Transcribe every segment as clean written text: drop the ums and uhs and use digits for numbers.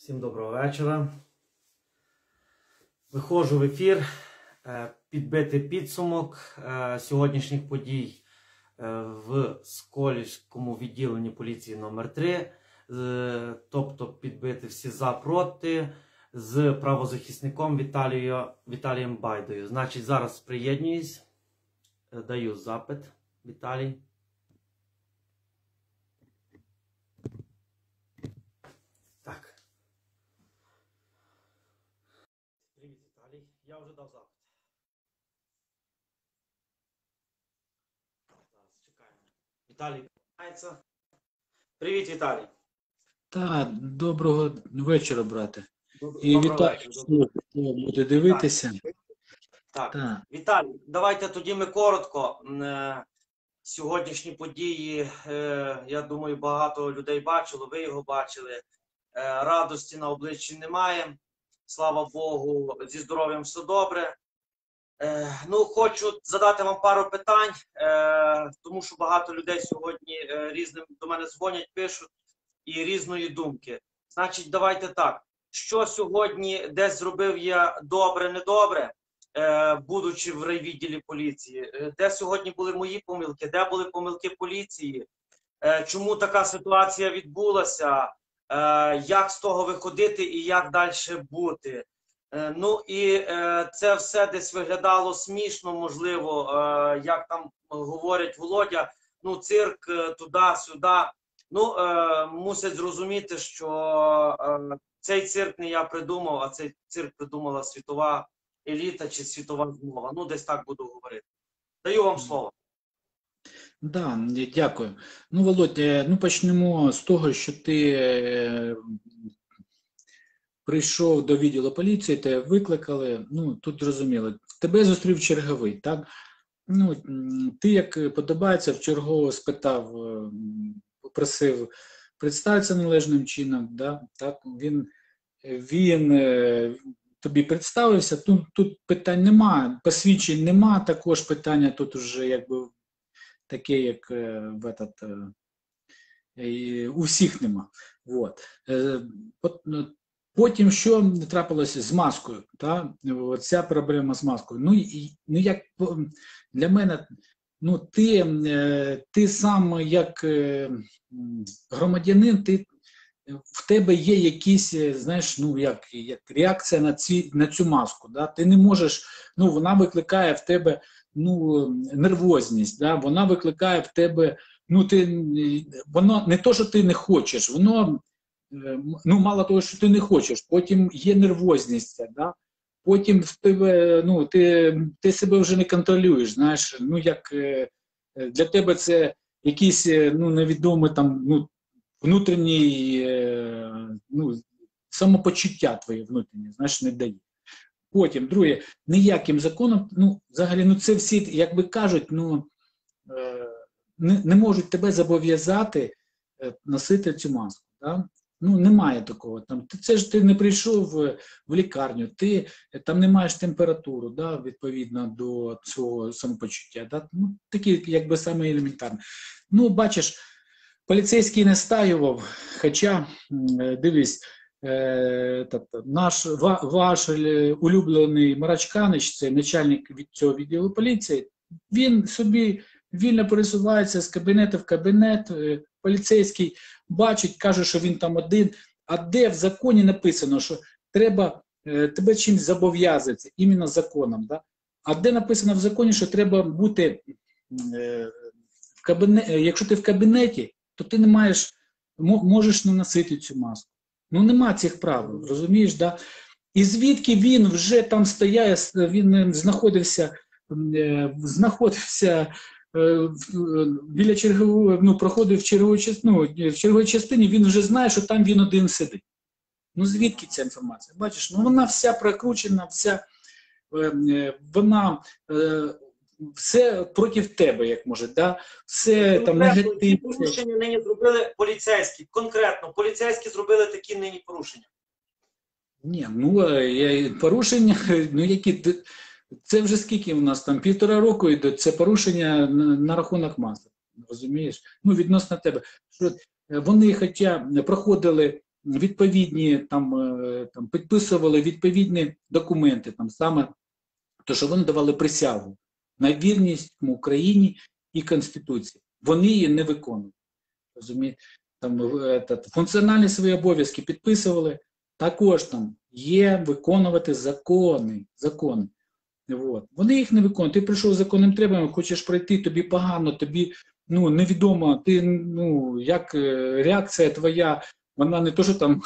Всім доброго вечора. Виходжу в ефір, підбити підсумок сьогоднішніх подій в Сколівському відділенні поліції номер 3, тобто підбити всі за-проти з правозахисником Віталієм Байдою. Значить, зараз приєднуюсь, даю запит. Віталій. Так. Привіт, Віталій. Я вже дав запит. Зараз чекаємо. Віталій починається. Привіт, Віталій. Так, доброго вечора, брате. І Доброго вітаю, вечора. хто буде дивитися. Так. Віталій, давайте тоді ми коротко. Сьогоднішні події, я думаю, багато людей бачило, ви його бачили. Радості на обличчі немає. Слава Богу, зі здоров'ям все добре. Хочу задати вам пару питань, тому що багато людей сьогодні різним до мене дзвонять, пишуть і різної думки. Значить, давайте так. Що сьогодні десь зробив я добре-недобре, будучи в райвідділі поліції? Де сьогодні були мої помилки? Де були помилки поліції? Чому така ситуація відбулася? Як з того виходити і як далі бути? Це все десь виглядало смішно, можливо, як там говорить Володя, цирк туди-сюди. Мусять зрозуміти, що цей цирк не я придумав, а цей цирк придумала світова еліта чи світова змова. Десь так буду говорити. Даю вам слово. Да, дякую. Володь, почнемо з того, що ти прийшов до відділу поліції, тебе викликали, тут зрозуміло. Тебе зустрів черговий, так? Ти, як подобається, вчергово спитав, попросив представитися належним чином, да? Так? Він тобі представився, тут питань немає, посвідчень немає, також питання тут вже якби таке, як у всіх нема. Потім що трапилося з маскою? Ця проблема з маскою. Як для мене, ти сам як громадянин, в тебе є якісь, знаєш, як реакція на цю маску. Да? Ти не можеш, вона викликає в тебе нервозність, да? Вона викликає в тебе, воно не то, що ти не хочеш, воно, мало того, що ти не хочеш, потім є нервозність, да? Потім в тебе, ти себе вже не контролюєш, знаєш, як для тебе це якийсь, невідомий там, внутрішній, самопочуття твоє внутрішнє, знаєш, не дає. Потім, друге, ніяким законом, взагалі, це всі, як би кажуть, не можуть тебе зобов'язати носити цю маску. Да? Немає такого. Це ж ти не прийшов в лікарню, ти там не маєш температуру, да, відповідно до свого самопочуття. Да? Такі, якби, саме елементарні. Бачиш, поліцейський не стаював, хоча, дивись, ваш улюблений Марачканич, це начальник від цього відділу поліції, він собі вільно пересувається з кабінету в кабінет, поліцейський бачить, каже, що він там один, а де в законі написано, що треба тебе чимось зобов'язати, іменно законом, да? А де написано в законі, що треба бути в кабінеті, якщо ти в кабінеті, то ти не можеш не носити цю маску. Нема цих правил, розумієш, да? І звідки він вже там стояє, він знаходився біля чергової, проходив в черговій частині, він вже знає, що там він один сидить. Звідки ця інформація? Бачиш, вона вся прокручена, вона все проти тебе, як може, да? Все там негативне. Порушення нині зробили поліцейські, конкретно, поліцейські зробили такі нині порушення. Ні, порушення, які, це вже скільки у нас там, 1,5 року йде, це порушення на рахунок маски, розумієш? Відносно тебе. Що вони, хоча проходили відповідні, там підписували відповідні документи, там саме то, що вони давали присягу на вірність Україні і Конституції. Вони її не виконують. Розумієте? Там функціональні свої обов'язки підписували, також там є виконувати закони. От. Вони їх не виконують. Ти прийшов з законним требуванням, хочеш пройти, тобі погано, тобі невідомо, ти, як реакція твоя, вона не то, що там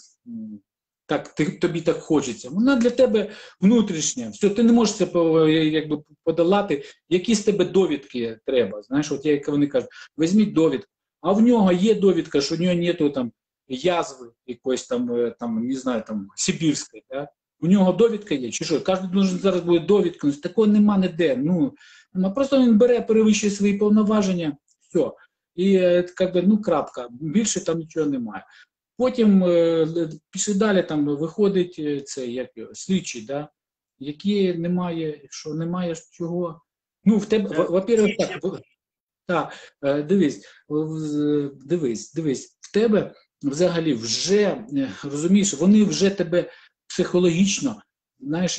тобі так хочеться, вона для тебе внутрішня. Все, ти не можеш це подолати. Які з тебе довідки треба? Знаєш, от як вони кажуть, візьміть довідку. А в нього є довідка, що в нього нету там язви якоїсь там, не знаю, там, сибірської, да? У нього довідка є, чи що? Кожен должен зараз буде довідка, такого нема ніде. Просто він бере, перевищує свої повноваження, все. І крапка, більше там нічого немає. Потім пішли далі, там виходить слідчий, да? Які немає, що немає чого. В тебе, во-первых, так, дивись, в тебе взагалі вже, розумієш, вони вже тебе психологічно, знаєш,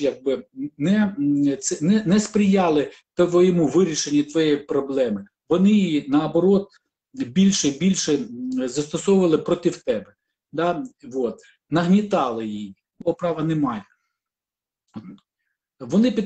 не сприяли твоєму вирішенню твоєї проблеми. Вони її, наоборот, більше застосовували проти тебе. Да? Вот. Нагнітали її, бо права немає. Вони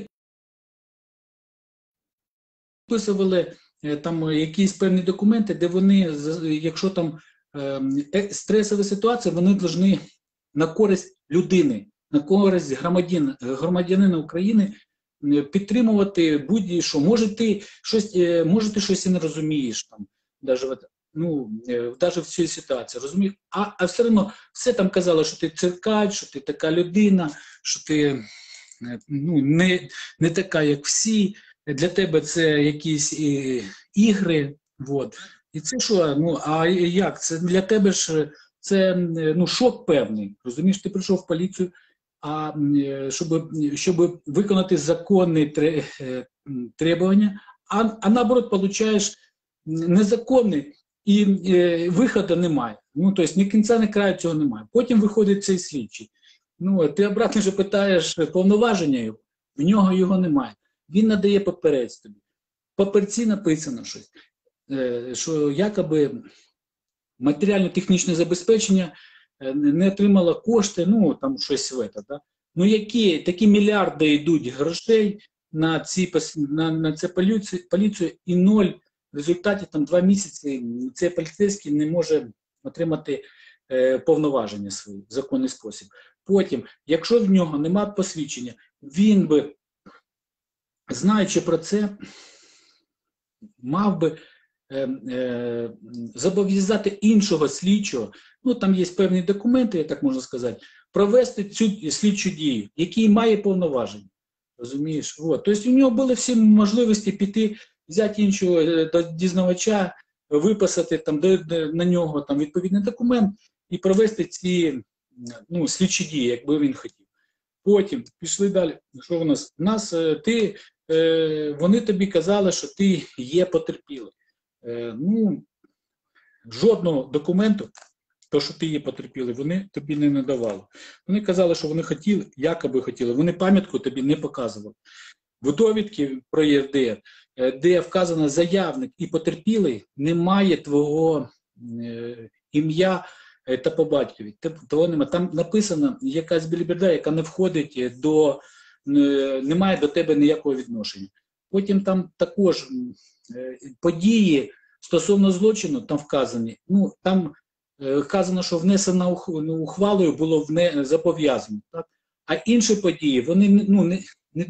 підписували там якісь певні документи, де вони, якщо там стресова ситуація, вони повинні на користь людини, на користь громадянина України підтримувати будь-що. Може ти щось і не розумієш, там, навіть в цій ситуації, розумієш? А все одно все там казало, що ти циркач, що ти така людина, що ти не така, як всі, для тебе це якісь ігри, вот. І це що, а як? Це для тебе ж це шок певний, розумієш, ти прийшов в поліцію, а щоб виконати законні требування, а наоборот, получаєш незаконний, і виходу немає. Тобто ні кінця, ні краю цього немає. Потім виходить цей слідчий. Ти обратно вже питаєш повноваження його, в нього його немає. Він надає папірець тобі. В папірці написано щось, що якоби матеріально-технічне забезпечення не отримало кошти, там щось в це. Да? Які такі мільярди йдуть грошей на це поліцію і ноль. В результаті там 2 місяці цей поліцейський не може отримати повноваження свої в законний спосіб. Потім, якщо в нього немає посвідчення, він би, знаючи про це, мав би зобов'язати іншого слідчого, там є певні документи, так можна сказати, провести цю слідчу дію, який має повноваження. Розумієш? Тобто у нього були всі можливості піти, взяти іншого дізнавача, виписати на нього відповідний документ і провести ці слідчі дії, якби він хотів. Потім пішли далі. Що у нас? Вони тобі казали, що ти є потерпілий. Жодного документу, то, що ти є потерпілий, вони тобі не надавали. Вони казали, що вони хотіли, якоби хотіли, вони пам'ятку тобі не показували. В довідці про ЄРДР, де вказано заявник і потерпілий, немає твого ім'я та по батькові. Того немає. Там написано якась біліберда, яка не входить не має до тебе ніякого відношення. Потім там також події стосовно злочину там вказані. Там вказано, що внесено ухвалою було зобов'язано. Так? А інші події, вони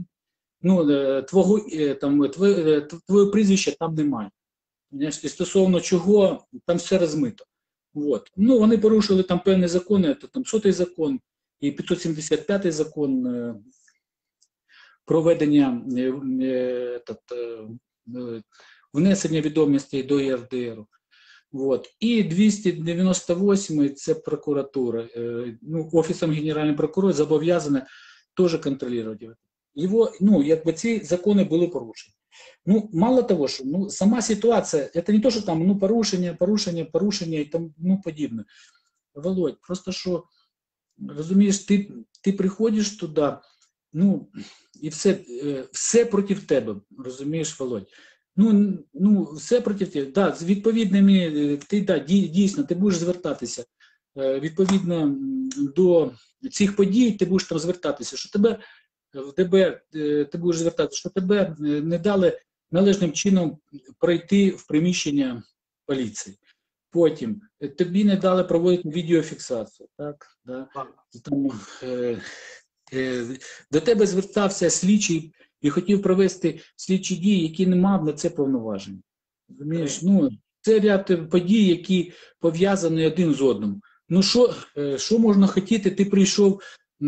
твоє прізвище там немає. І стосовно чого, там все розмито. От. Вони порушили там певні закони, там 100-й закон і 575-й закон проведення внесення відомостей до ЄРДР. От. І 298-й це прокуратура. Офісом Генерального прокурора зобов'язане теж контролювати. Ці закони були порушені. Мало того, що сама ситуація, це не то, що там порушення і тому подібне. Володь, просто що, розумієш, ти приходиш туди, ну, і все проти тебе, розумієш, Володь. Все проти тебе. Да, з відповідними, дійсно, ти будеш звертатися. Відповідно до цих подій ти будеш там звертатися, що тебе в ДБР, ти будеш звертатися, що тебе не дали належним чином пройти в приміщення поліції. Потім тобі не дали проводити відеофіксацію. Так? Да? Там, до тебе звертався слідчий і хотів провести слідчі дії, які не мав на це повноважень. Розумієш? Ну, це ряд подій, які пов'язані один з одним. Ну, що можна хотіти? Ти прийшов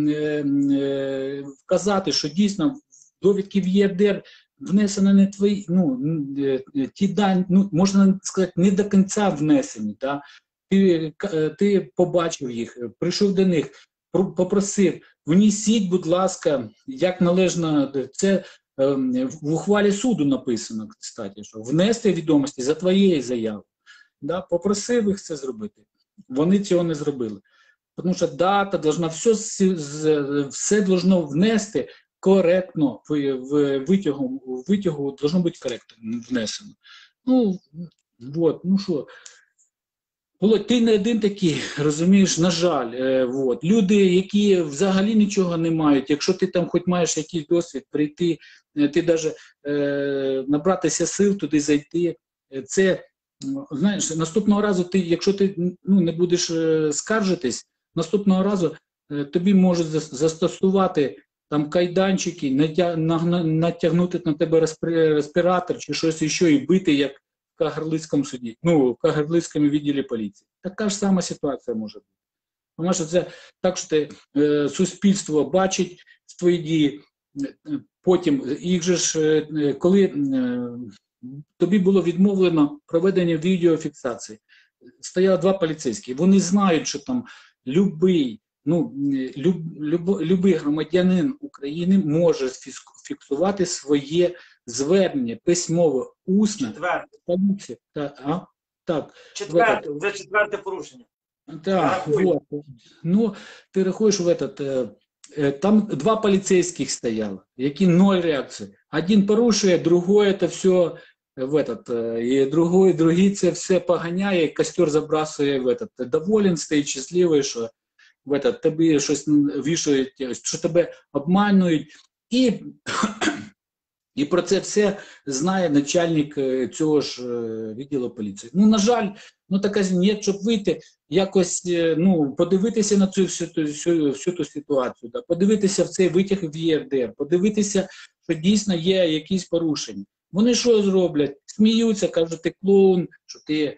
вказати, що дійсно довідки в ЄРДР внесено не твої, ті дані, можна сказати, не до кінця внесені. Да? Ти побачив їх, прийшов до них, попросив, внесіть, будь ласка, як належно, це в ухвалі суду написано, кстати, що внести відомості за твоєю заявою. Да? Попросив їх це зробити. Вони цього не зробили. Тому що дата должна, все должно внести коректно, в витягу должно бути коректно внесено. Володь, ти не один такий, розумієш, на жаль. Люди, які взагалі нічого не мають, якщо ти там хоч маєш якийсь досвід прийти, ти навіть набратися сил туди зайти, це, знаєш, наступного разу якщо ти не будеш скаржитись, наступного разу тобі можуть застосувати там кайданчики, натягнути на тебе респіратор чи щось ще і бити, як в Кагарлицькому суді, в Кагарлицькому відділі поліції. Така ж сама ситуація може бути. Тому що це так, що суспільство бачить твої дії, потім їх же ж, коли тобі було відмовлено проведення відеофіксації, стояло 2 поліцейські, вони знають, що там любий громадянин України може фіксувати своє звернення письмово, усне. Четверте. Так. Вже четверте порушення. Так, вот. Ти рахуєш там 2 поліцейських стояло, які 0 реакції. Один порушує, другой це все і другий це все поганяє, костер забрасує доволен, стоїть щасливий, що тобі щось вішають, що тебе обманюють. І про це все знає начальник цього ж відділу поліції. На жаль, така ні, щоб вийти, якось, подивитися на цю всю ту ситуацію, да, подивитися в цей витяг в ЄРДР, подивитися, що дійсно є якісь порушення. Вони що зроблять? Сміються, кажуть, ти клоун, що ти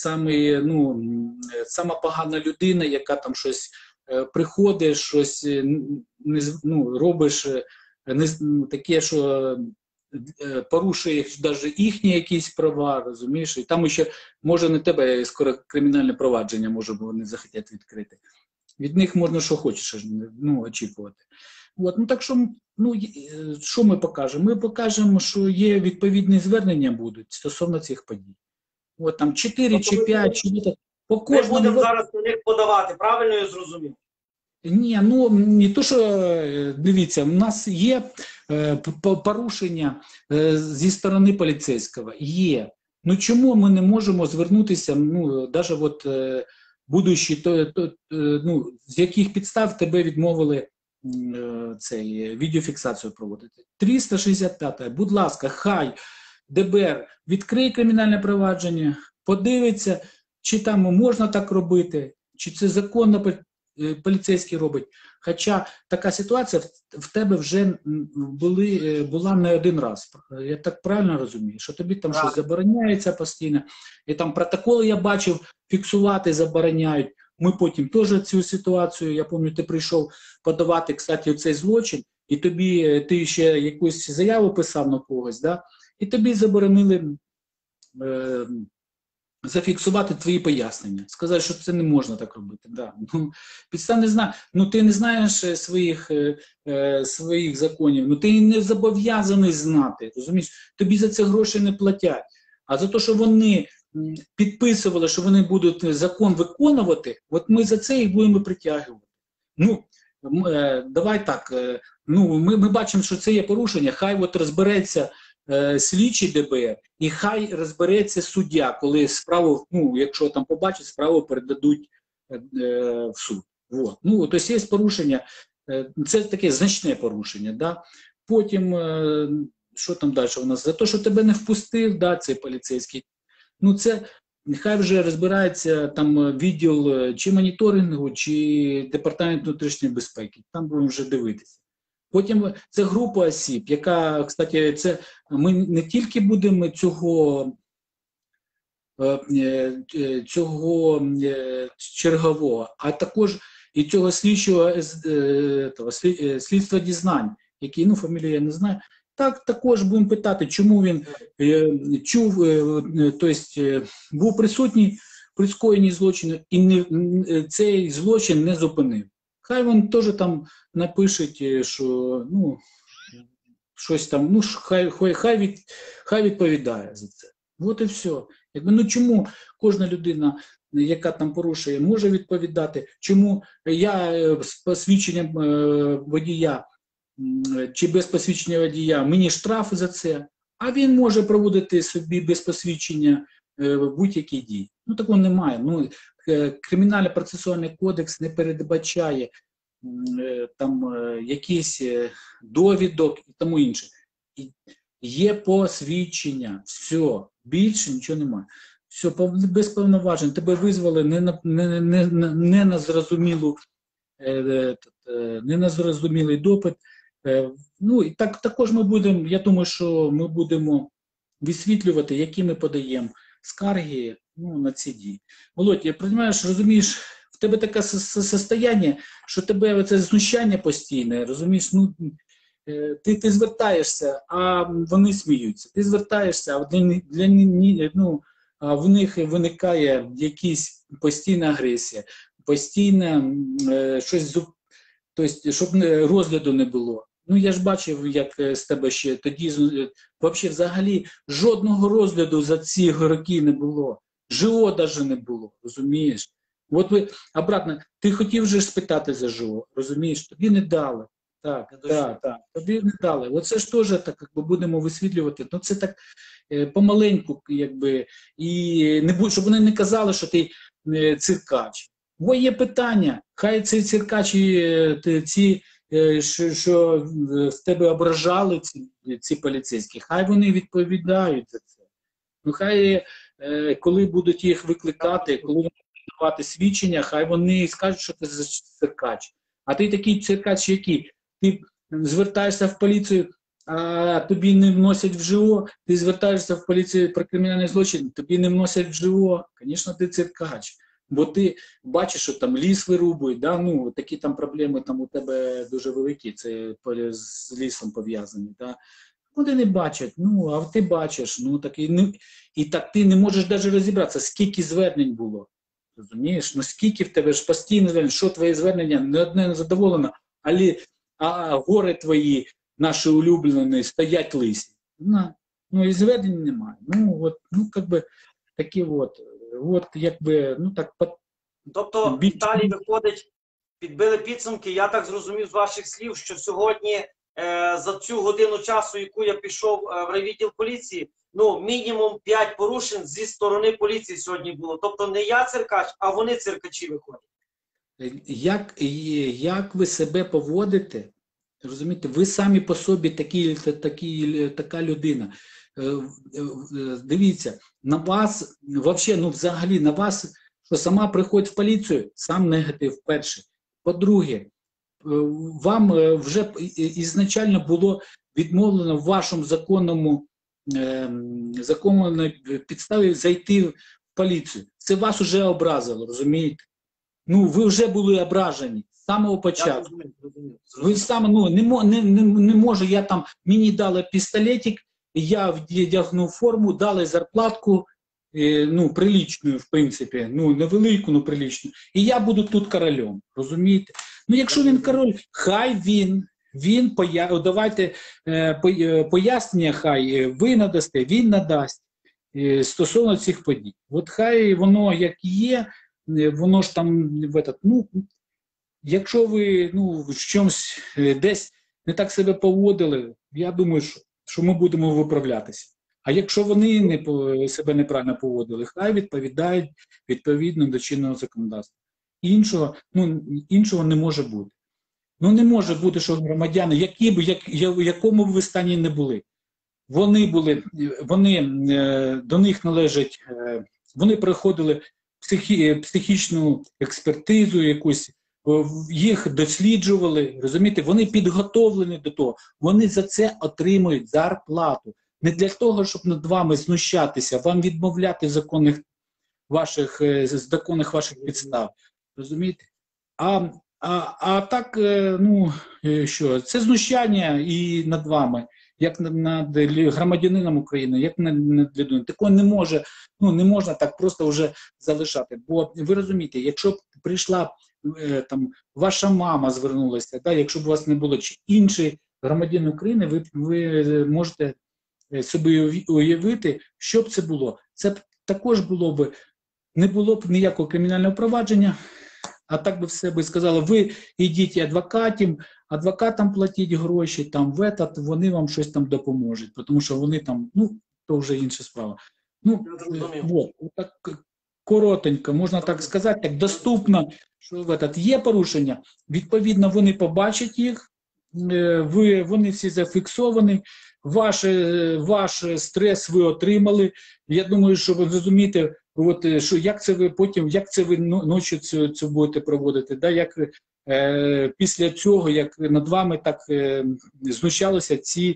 сама погана людина, яка там щось приходиш, щось робиш таке, що порушує навіть їхні якісь права, розумієш? І там ще, може, не тебе скоро кримінальне провадження, може, вони захотять відкрити. Від них можна що хочеш очікувати. Так що, що ми покажемо? Ми покажемо, що є відповідні звернення будуть стосовно цих подій. Там 4 чи 5, чи по кожному. Ми будемо зараз на них подавати, правильно я зрозумів? Ні, не то, що, дивіться, у нас є порушення зі сторони поліцейського, є. Чому ми не можемо звернутися, навіть будучи, з яких підстав тебе відмовили відеофіксацію проводити? 365-та, будь ласка, хай ДБР відкриє кримінальне провадження, подивиться, чи там можна так робити, чи це законно поліцейський робить. Хоча така ситуація в тебе вже була не один раз. Я так правильно розумію, що тобі там щось забороняється постійно. І там протоколи, я бачив, фіксувати забороняють. Ми потім теж цю ситуацію, я пам'ятаю, ти прийшов подавати, кстати, цей злочин, і ти ще якусь заяву писав на когось, да? І тобі заборонили зафіксувати твої пояснення. Сказати, що це не можна так робити. Да. Підстав не знаю. Ти не знаєш своїх законів, ти не зобов'язаний знати. Розумієш? Тобі за це гроші не платять. А за те, що вони підписували, що вони будуть закон виконувати, от ми за це їх будемо притягувати. Ну, давай так, ну, ми бачимо, що це є порушення, хай от розбереться слідчий ДБР, і хай розбереться суддя, коли справу, ну, якщо там побачать, справу передадуть в суд. Вот. Ну, тобто є порушення, це таке значне порушення. Да? Потім, що там далі у нас? За те, що тебе не впустив, да, цей поліцейський, ну це нехай вже розбирається там відділ чи моніторингу, чи департамент внутрішньої безпеки. Там будемо вже дивитися. Потім це група осіб, яка, кстати, це ми не тільки будемо цього чергового, а також і цього слідчого слідства дізнань, який, ну, фамілію я не знаю. Так, також будемо питати, чому він чув, тобто був присутній при скоєнні злочину і цей злочин не зупинив. Хай він теж там напише, що, ну, щось там, ну, хай відповідає за це. От і все. Якби, ну чому кожна людина, яка там порушує, може відповідати, чому я з посвідченням водія чи без посвідчення водія, мені штраф за це, а він може проводити собі без посвідчення будь-які дії. Ну, такого немає. Ну, Кримінально-процесуальний кодекс не передбачає там якісь довідок і тому інше. Є посвідчення, все, більше нічого немає. Все, без повноважень, тебе визвали не на зрозумілий допит. Ну, і також ми будемо, я думаю, що ми будемо висвітлювати, які ми подаємо скарги, ну, на ці дії. Володь, я розумієш, в тебе таке состояння, що тебе оце знущання постійне, розумієш, ну, ти звертаєшся, а вони сміються. Ти звертаєшся, а в них виникає якась постійна агресія, постійне щось, тобто, щоб розгляду не було. Ну, я ж бачив, як з тебе ще тоді, взагалі, жодного розгляду за ці роки не було. ЖО навіть не було, розумієш? От ви, обратно, ти хотів же спитати за ЖО, розумієш? Тобі не дали. Так, тобі не дали. Оце ж теж так, якби, будемо висвітлювати. Ну, це так помаленьку, якби, і не щоб вони не казали, що ти циркач. Бо є питання, хай ці циркачі, що з тебе ображали ці поліцейські, хай вони відповідають за це. Ну, хай, коли будуть їх викликати, коли вони будуть давати свідчення, хай вони скажуть, що ти циркач. А ти такий циркач, який? Ти звертаєшся в поліцію, а тобі не вносять в ЖО, ти звертаєшся в поліцію про кримінальний злочин, тобі не вносять в ЖО, звісно, ти циркач. Бо ти бачиш, що там ліс вирубують, да? Ну, такі там проблеми там у тебе дуже великі, це з лісом пов'язані. Да? Вони не бачать, ну, а ти бачиш, ну, так і так ти не можеш навіть розібратися, скільки звернень було. Розумієш? Ну, скільки в тебе ж постійно звернень, що твоє звернення, не одне не задоволено, а гори твої, наші улюблені, стоять лисі. Ну, і звернень немає. Ну, от, ну, якби, такі от, якби, ну, так, тобто, Віталій, виходить, підбили підсумки, я так зрозумів з ваших слів, що сьогодні за цю годину часу, яку я пішов в райвідділ поліції, ну, мінімум 5 порушень зі сторони поліції сьогодні було. Тобто не я циркач, а вони циркачі виходять. Як ви себе поводите, розумієте, ви самі по собі така людина. Дивіться, на вас, взагалі на вас, що сама приходить в поліцію, сам негатив перший. По-друге, вам вже ізначально було відмовлено в вашому законній підставі зайти в поліцію. Це вас вже образило, розумієте? Ну, ви вже були ображені з самого початку. Ви саме, ну, не можу, я там, мені дали пістолетик, я вдягнув форму, дали зарплатку, ну, приличну, в принципі, ну, невелику, ну, приличну, і я буду тут королем, розумієте? Ну, якщо він король, хай давайте пояснення, хай ви надасте, він надасть. стосовно цих подій. От хай воно як є, воно ж там якщо ви в чомусь десь не так себе поводили, я думаю, що ми будемо виправлятися. А якщо вони себе неправильно поводили, хай відповідають відповідно до чинного законодавства. Іншого не може бути. Не може бути, що громадяни, в якому б ви стані не були, до них належать, вони проходили психічну експертизу якусь, їх досліджували, розумієте, вони підготовлені до того, вони за це отримують зарплату. Не для того, щоб над вами знущатися, вам відмовляти в законних ваших підстав, розумієте? А так, що, це знущання і над вами, як над громадянином України, як над людиною. Такого не можна так просто вже залишати. Бо ви розумієте, якщо б прийшла ваша мама звернулася, якщо б у вас не було, чи інший громадянин України, ви можете собі уявити, що б це було. Це також не було б ніякого кримінального провадження, а так би все би сказали, ви йдіть адвокатам платіть гроші, вони вам щось там допоможуть, тому що вони там, то вже інша справа. Так коротенько, можна так сказати, так доступно, що є порушення, відповідно, вони побачать їх, вони всі зафіксовані, ваш стрес ви отримали. Я думаю, що ви розумієте, що як це ви ночі це будете проводити, як після цього, як над вами так знущалися ці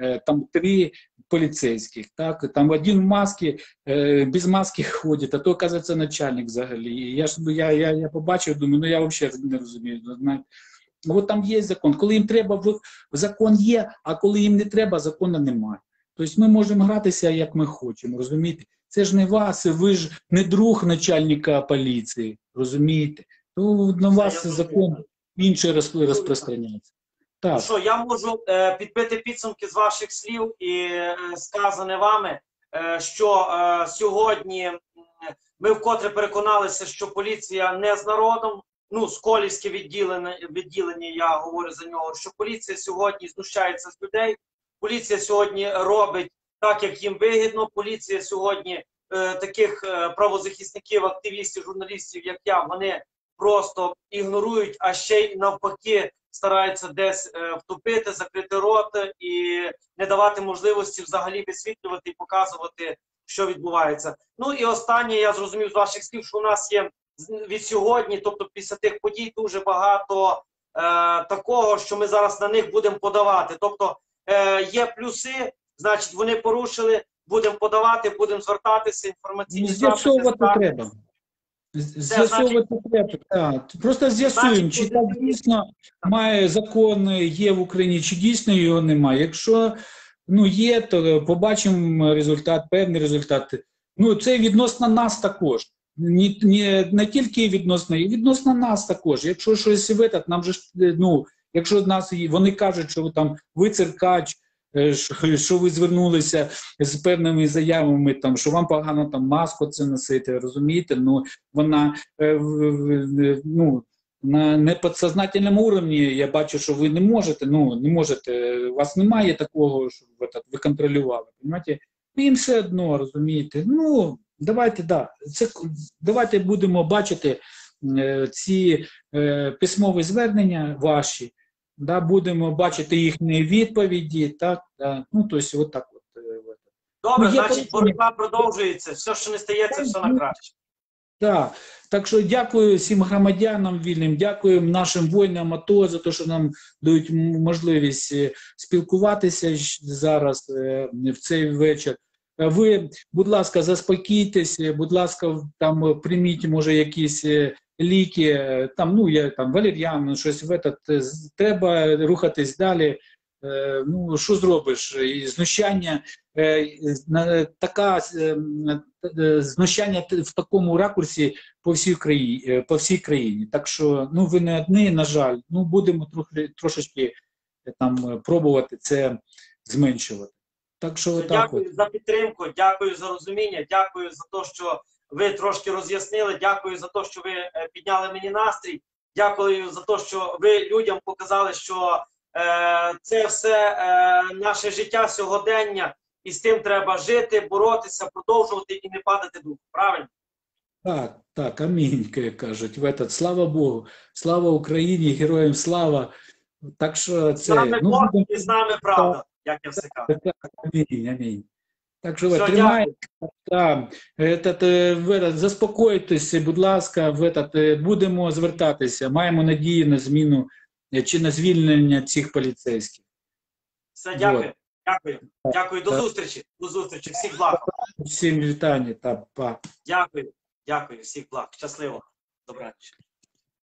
3 поліцейських, там один в масці, без маски ходить, а то, оказується, начальник взагалі. Я побачив, думаю, я взагалі не розумію. Там є закон. Коли їм треба, закон є, а коли їм не треба, закону немає. Тобто ми можемо гратися, як ми хочемо, розумієте? Це ж не вас, ви ж не друг начальника поліції, розумієте? То на вас закон інший розпространяється. Так. Що, я можу підбити підсумки з ваших слів і сказане вами, що сьогодні ми вкотре переконалися, що поліція не з народом, Сколівське відділення, я говорю за нього, що поліція сьогодні знущається з людей, поліція сьогодні робить так, як їм вигідно, поліція сьогодні таких правозахисників, активістів, журналістів, як я, вони просто ігнорують, а ще й навпаки стараються десь втопити, закрити рот і не давати можливості взагалі висвітлювати і показувати, що відбувається. І останнє, я зрозумів з ваших слів, що у нас є від сьогодні, тобто після тих подій, дуже багато такого, що ми зараз на них будемо подавати. Тобто є плюси, значить вони порушили, будемо подавати, будемо звертатися, інформаційні з'ясовувати треба. З'ясовувати треба, так. Просто з'ясуємо, чи так дійсно має закон, є в Україні, чи дійсно його немає. Якщо є, то побачимо результат, певний результат. Це відносно нас також. Не тільки відносно нас також. Якщо щось нам же, якщо вони кажуть, що ви циркач, що ви звернулися з певними заявами, що вам погано маску це носити, розумієте? Вона на неподсознательному рівні, я бачу, що ви не можете, у вас немає такого, щоб ви контролювали, розумієте? Їм все одно, розумієте? Давайте будемо бачити ці письмові звернення ваші, будемо бачити їхні відповіді, отак. Добре, значить, боротьба продовжується, все, що не стається, все на краще. Так що дякую всім громадянам вільним, дякую нашим воїнам АТО за те, що нам дають можливість спілкуватися зараз в цей вечір. Ви, будь ласка, заспокійтесь, будь ласка, прийміть, може, якісь ліки, валер'ян, щось треба рухатись далі. Що зробиш? Знущання, знущання в такому ракурсі по всій країні. Так що, ви не одні, на жаль, будемо трошечки пробувати це зменшувати. Так що отак Дякую от. за підтримку, дякую за розуміння, дякую за те, що ви трошки роз'яснили, дякую за те, що ви підняли мені настрій, дякую за те, що ви людям показали, що це все наше життя сьогодення, і з тим треба жити, боротися, продовжувати і не падати духом. Правильно? Так, так, амінь, як кажуть. Слава Богу, слава Україні, героям слава. Так що З нами це, Бог будемо- і з нами правда, як я все кажу. амінь, амінь. Так що Все, тримайте. дякую. Заспокойтеся, будь ласка, будемо звертатися. Маємо надію на зміну чи на звільнення цих поліцейських. Все, дякую. Вот. Дякую. Дякую. До зустрічі. До зустрічі. Всіх благ. Всім вітання та па. Дякую. Дякую. Всіх благ. Щасливо. Добраніч.